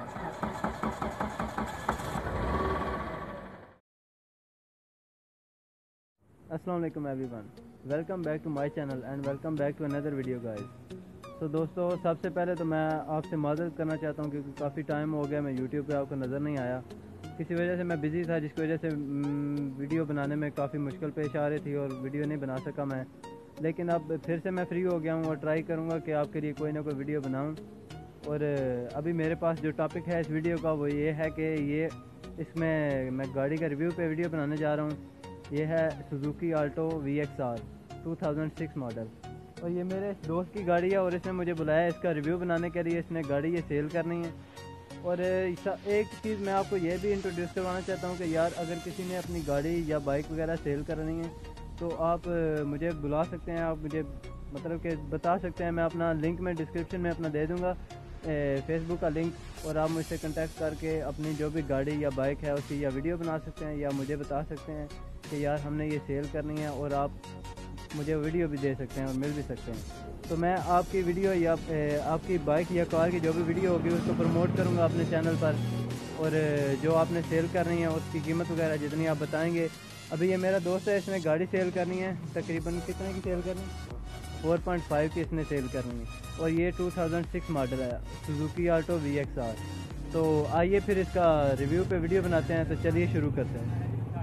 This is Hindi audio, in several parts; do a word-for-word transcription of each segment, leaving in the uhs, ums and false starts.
अस्सलाम वालेकुम everyone, welcome back to my channel and welcome back to another video guys. तो दोस्तों, सबसे पहले तो मैं आपसे माजरत करना चाहता हूँ क्योंकि काफ़ी टाइम हो गया मैं यूट्यूब पे आपको नज़र नहीं आया। किसी वजह से मैं बिज़ी था, जिसकी वजह से वीडियो बनाने में काफ़ी मुश्किल पेश आ रही थी और वीडियो नहीं बना सका मैं। लेकिन अब फिर से मैं फ्री हो गया हूँ और ट्राई करूँगा कि आपके लिए कोई ना कोई वीडियो बनाऊँ। और अभी मेरे पास जो टॉपिक है इस वीडियो का वो ये है कि ये इसमें मैं गाड़ी का रिव्यू पे वीडियो बनाने जा रहा हूँ। ये है Suzuki Alto V X R two thousand six model और ये मेरे दोस्त की गाड़ी है और इसने मुझे बुलाया इसका रिव्यू बनाने के लिए। इसने गाड़ी ये सेल करनी है। और एक चीज़ मैं आपको ये भी इंट्रोड्यूस करवाना चाहता हूँ कि यार अगर किसी ने अपनी गाड़ी या बाइक वगैरह सेल करनी है तो आप मुझे बुला सकते हैं, आप मुझे मतलब कि बता सकते हैं। मैं अपना लिंक में डिस्क्रिप्शन में अपना दे दूँगा, फेसबुक का लिंक, और आप मुझसे कांटेक्ट करके अपनी जो भी गाड़ी या बाइक है उसकी या वीडियो बना सकते हैं या मुझे बता सकते हैं कि यार हमने ये सेल करनी है, और आप मुझे वीडियो भी दे सकते हैं और मिल भी सकते हैं। तो मैं आपकी वीडियो या आपकी बाइक या कार की जो भी वीडियो होगी उसको प्रमोट करूँगा अपने चैनल पर, और जो आपने सेल करनी है उसकी कीमत वगैरह जितनी आप बताएंगे। अभी ये मेरा दोस्त है, इसने गाड़ी सेल करनी है, तकरीबन कितने की सेल करनी है, फोर पॉइंट फाइव की इसने सेल करनी है, और ये टू थाउजेंड सिक्स मॉडल है Suzuki Alto V X R. तो आइए फिर इसका रिव्यू पे वीडियो बनाते हैं। तो चलिए शुरू करते हैं।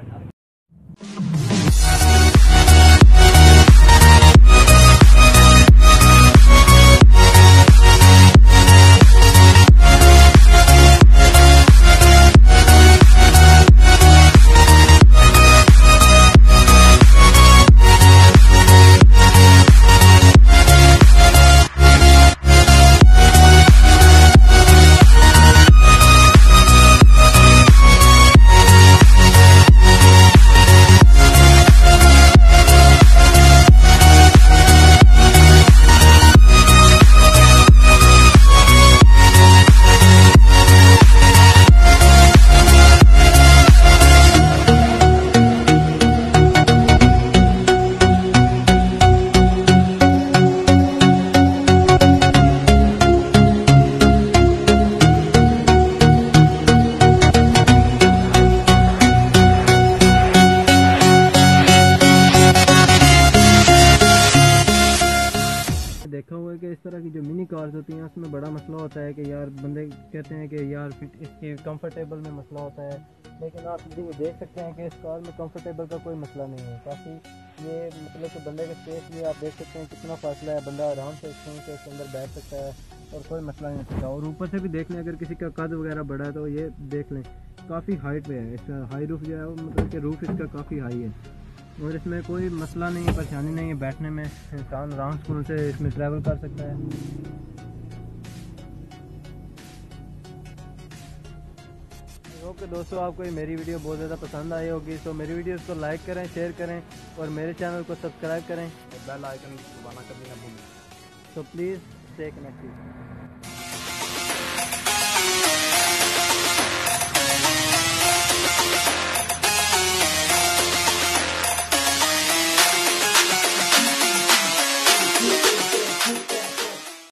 देखा हुआ है कि इस तरह की जो मिनी कार्स होती हैं उसमें बड़ा मसला होता है कि यार बंदे कहते हैं कि यार फिट इसकी कंफर्टेबल में मसला होता है, लेकिन आप ये देख सकते हैं कि इस कार में कंफर्टेबल का कोई मसला नहीं है। काफ़ी ये मतलब कि बंदे के स्पेस भी आप देख सकते हैं कितना फासला है, बंदा आराम से इसके अंदर बैठ सकता है और कोई मसला नहीं सकता। और ऊपर से भी देख लें, अगर किसी का कद वगैरह बड़ा है तो ये देख लें काफ़ी हाइट पे है, इसका हाई रूफ जो है वो मतलब कि रूफ इसका काफ़ी हाई है और इसमें कोई मसला नहीं है, परेशानी नहीं है बैठने में। इंसान आराम स्कूल से इसमें ट्रैवल कर सकता है। ओके दोस्तों, आपको ये मेरी वीडियो बहुत ज़्यादा पसंद आई होगी, तो मेरी वीडियोस को लाइक करें, शेयर करें और मेरे चैनल को सब्सक्राइब करें, बेल आइकन दबाना कभी ना भूलें। तो प्लीज़ स्टे कनेक्टेड।